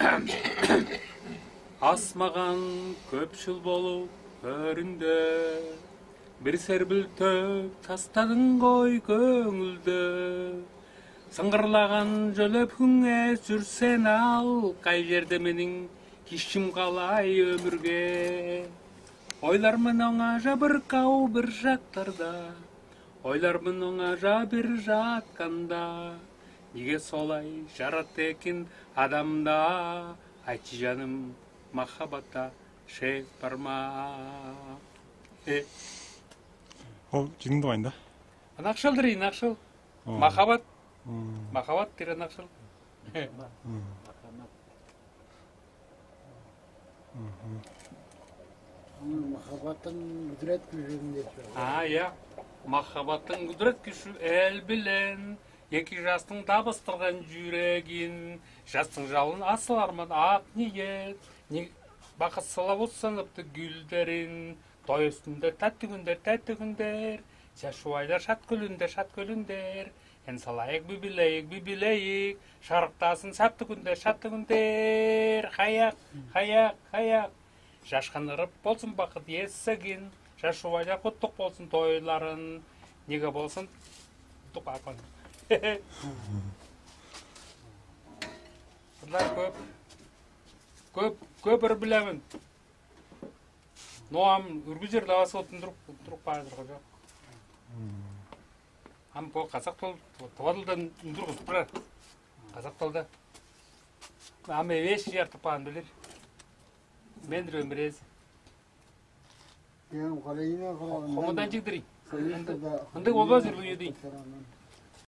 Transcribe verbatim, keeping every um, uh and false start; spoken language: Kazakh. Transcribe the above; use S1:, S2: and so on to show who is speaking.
S1: Асмаған көпшіл болып өрінде, бір сербілтіп тастадың ғой көңілді. Сыңғырлаған жөлөпүңе жүрсен ал, қай жерде менің кишим қалай өмірге. Ойлармын оңажа бір қау бір жақтарда, ойлармын оңажа бір жатқанда. Неге солай жаратты екен адамда, айтшы жаным, махаббатта шек бар ма?
S2: Ол жеңді байында?
S1: Нақшыл дырей, нақшыл. Махаббат. Махаббат тері нақшыл.
S3: Махаббаттың күдірет күшінде.
S1: А, я. Махаббаттың күдірет күші әл білен, екі жастың табыстырған жүрегін, жастың жалын асыл арман ақ ниет, бақыт сылап ұсыныпты гүлдерін, той үстінде тәтті күндер, тәтті күндер, шашуайлар шат күліндер, шат күліндер, ен салайық бүбілейік, бүбілейік, шарықтасын сәтті күндер, шатты күндер, қаяқ, қаяқ, қаяқ, жашқан ұрып болсын бақыт есігін, шашуайлар құттық болсын тойларын, неге болсын тұқақын. Бұлар көп, көп, көп бір білемін. Ноам үргі жерді авасы отын тұрып бағадырға жоқ. Ам бұл қазақ тұвадылдан үндірғыз бұра. Қазақ толда. Аме веш жарты паған білер. Мен дүрен бірез. Қомыдан жегдірей. Онды олбаз үргі едейін.